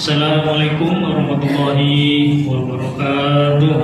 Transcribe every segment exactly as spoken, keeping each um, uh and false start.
Assalamualaikum warahmatullahi wabarakatuh.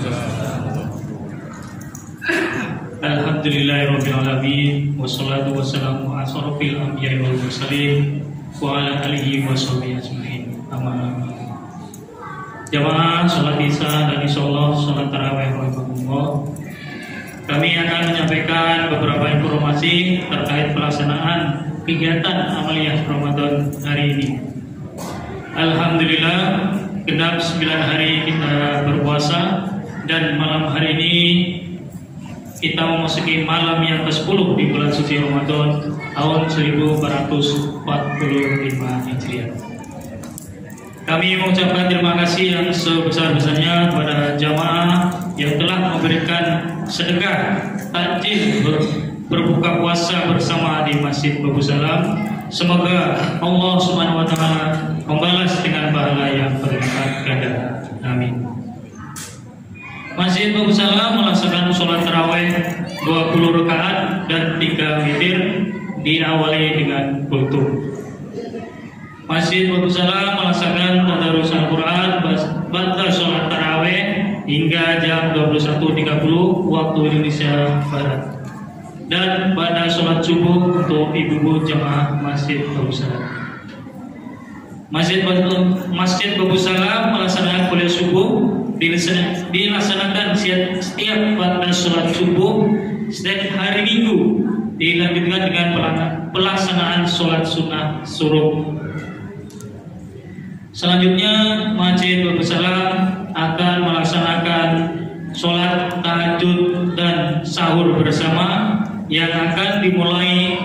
Alhamdulillahirabbil alamin wassalatu wassalamu ala asyrofil anbiya'i wal mursalin wa ala alihi washabihi ajmain. Amma jamaah salat Isya dan insyaallah salat tarawih rahimahullah. Kami akan menyampaikan beberapa informasi terkait pelaksanaan kegiatan amaliyah Ramadan hari ini. Alhamdulillah, genap sembilan hari kita berpuasa dan malam hari ini kita memasuki malam yang ke sepuluh di bulan suci Ramadan tahun seribu empat ratus empat puluh lima Hijriah. Kami mengucapkan terima kasih yang sebesar-besarnya kepada jamaah yang telah memberikan sedekah takjil ber, berbuka puasa bersama di Masjid Babu Salam. Semoga Allah Subhanahu wa taala membalas dengan pahala yang berlipat ganda. Amin. Masjid Babu Salam melaksanakan sholat tarawih dua puluh rakaat dan tiga witir diawali dengan kultum. Masjid Babu Salam melaksanakan tadarus Al-Quran ba'da sholat tarawih hingga jam dua puluh satu tiga puluh waktu Indonesia Barat. Dan pada sholat subuh untuk ibu-ibu jamaah Masjid Babu Salam. Masjid Masjid Babu Salam melaksanakan kuliah subuh dilaksanakan setiap pada sholat subuh setiap hari Minggu, dilanjutkan dengan pelaksanaan sholat sunnah suruh. Selanjutnya Masjid Babu Salam akan melaksanakan sholat tahajud dan sahur bersama yang akan dimulai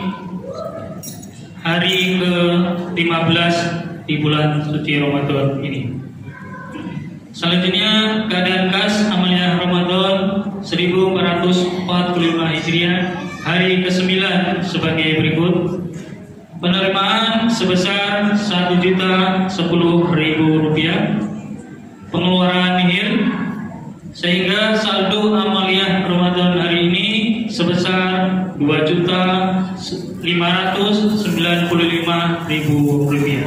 hari ke lima belas di bulan suci Ramadan ini. Selanjutnya keadaan kas amaliyah Ramadan seribu empat ratus empat puluh lima Hijriah hari ke sembilan sebagai berikut. Penerimaan sebesar satu juta sepuluh ribu rupiah. Pengeluaran nihil, sehingga saldo amaliyah Ramadan hari ini sebesar dua juta lima ratus sembilan puluh lima ribu rupiah.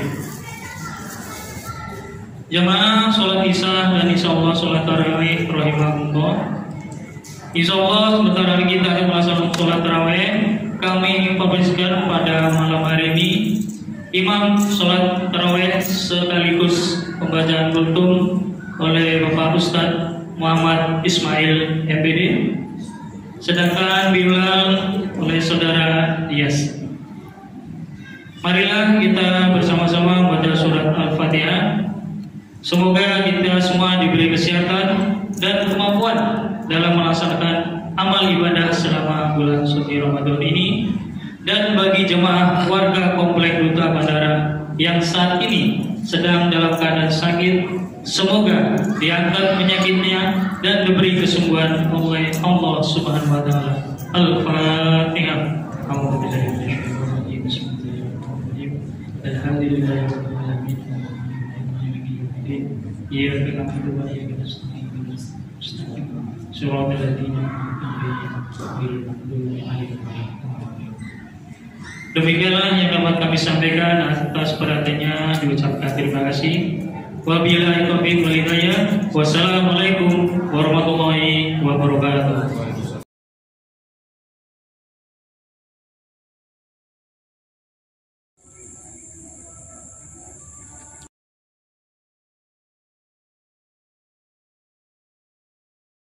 Jamaah sholat Isya dan insyaallah sholat tarawih rahimahullah. Insyaallah sebentar lagi kita akan melaksanakan sholat tarawih. Kami informasikan pada malam hari ini imam sholat tarawih sekaligus pembacaan kultum oleh Bapak Ustadz Muhammad Ismail M B D, sedangkan Bilal oleh Saudara Dias. Marilah kita bersama-sama membaca surat Al-Fatihah. Semoga kita semua diberi kesehatan dan kemampuan dalam melaksanakan amal ibadah selama bulan suci Ramadan ini. Dan bagi jemaah warga Komplek Duta Bandara yang saat ini sedang dalam keadaan sakit, semoga diangkat penyakitnya dan diberi kesembuhan oleh Allah Subhanahu wa taala. Al-Fatihah. Alhamdulillahirabbil alamin. Iyyaka na'budu wa iyyaka nasta'in. Shiratal ladzina Demikianlah yang dapat kami sampaikan. Atas perhatiannya diucapkan terima kasih. Wabillahi taufiq wal hidayah. Wassalamualaikum warahmatullahi wabarakatuh.